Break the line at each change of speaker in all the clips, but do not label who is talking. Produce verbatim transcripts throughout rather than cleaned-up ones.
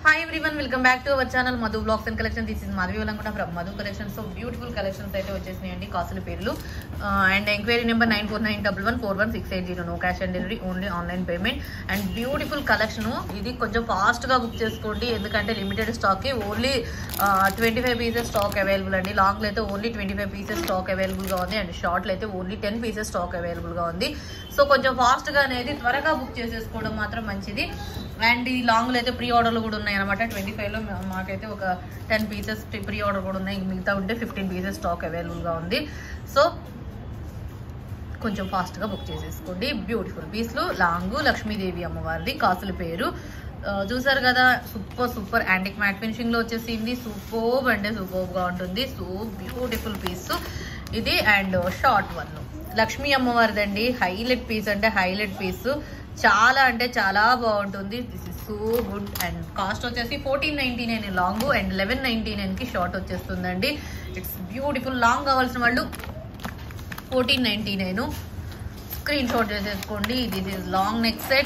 Hi everyone, welcome back to our channel Madhu Vlogs and Collection. This is Madhavi Vallamkonda from Madhu Collection. So beautiful collections aithe vachesnayandi costly perlu uh, and enquiry number nine four nine one one four one six eight zero. No cash on delivery, only online payment and beautiful collection. Idi konచెం fast ga book cheskondi endukante limited stock ki only uh, twenty-five pieces stock available andi. Long lo aithe only twenty-five pieces stock available ga undi and short lo aithe only ten pieces stock available ga undi. So konచెం fast ga anedi tvaraga book chesesukodam matram manchidi. And ఈ long లో అయితే pre ఆర్డర్లు కూడా ఉన్నాయి అనమాట. Twenty five లో మాకైతే ఒక టెన్ పీసెస్ ప్రీ ఆర్డర్ కూడా ఉన్నాయి, మిగతా ఉంటే ఫిఫ్టీన్ పీసెస్ స్టాక్ అవైలబుల్గా ఉంది. సో కొంచెం ఫాస్ట్గా బుక్ చేసేసుకోండి. బ్యూటిఫుల్ పీస్లు లాంగ్ లక్ష్మీదేవి అమ్మవారిది కాసుల పేరు చూసారు కదా. Super super antique matte finishing లో వచ్చేసింది. సూపర్బ్ అంటే సూపర్బ్గా ఉంటుంది. సో బ్యూటిఫుల్ పీస్ ఇది. అండ్ షార్ట్ వన్ లక్ష్మీ అమ్మవారిదండి. హైలైట్ పీస్ అంటే హైలైట్ పీస్, చాలా అంటే చాలా బాగుంటుంది. This is so good. And cost వచ్చేసి fourteen ninety nine long and eleven ninety nine కి షార్ట్ వచ్చేస్తుందండి. It's beautiful. లాంగ్ కావాల్సిన వాళ్ళు fourteen ninety nine screenshot చేసేసుకోండి. This is long neck set.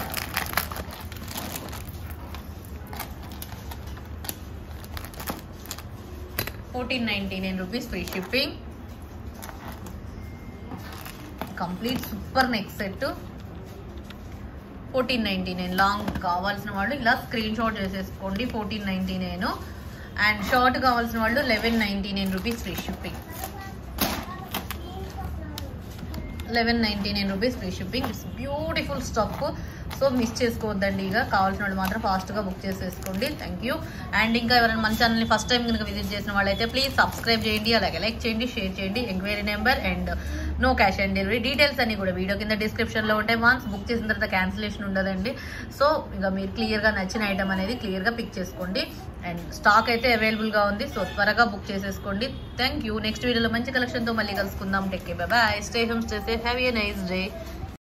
Fourteen ninety nine rupees free shipping. Complete super neck set fourteen ninety nine. Long కావాల్సిన వాళ్ళు ఇలా screenshot చేసేసుకోండి. Fourteen ninety nine and short కావాల్సిన వాళ్ళు eleven ninety nine rupees free shipping. Eleven ninety nine rupees free shipping. It's beautiful stuff. So miss చేసుకోవద్దండి. ఇక కావాల్సిన వాళ్ళు మాత్రం ఫాస్ట్గా బుక్ చేసేసుకోండి. Thank you. అండ్ ఇంకా ఎవరైనా మన ఛానల్ని ఫస్ట్ టైం కనుక విజిట్ చేసిన వాళ్ళైతే ప్లీజ్ సబ్స్క్రైబ్ చేయండి, అలాగే లైక్ చేయండి, షేర్ చేయండి. Enquiry number and no cash on delivery details అన్ని కూడా వీడియో కింద డిస్క్రిప్షన్లో ఉంటాయి. వన్స్ బుక్ చేసిన తర్వాత క్యాన్సిలేషన్ ఉండదండి. సో ఇక మీరు క్లియర్గా నచ్చిన ఐటమ్ అనేది క్లియర్గా పిక్ చేసుకోండి. అండ్ స్టాక్ అయితే అవైలబుల్గా ఉంది. సో త్వరగా బుక్ చేసేసుకోండి. Thank you. నెక్స్ట్ వీడియోలో మంచి కలెక్షన్తో మళ్ళీ కలుసుకుందాం. Take care, bye bye. Stay home, stay safe, have a nice day.